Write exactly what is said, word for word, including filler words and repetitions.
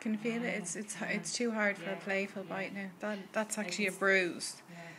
Can you feel it? It's it's it's too hard for a playful bite now. That that's actually a bruise.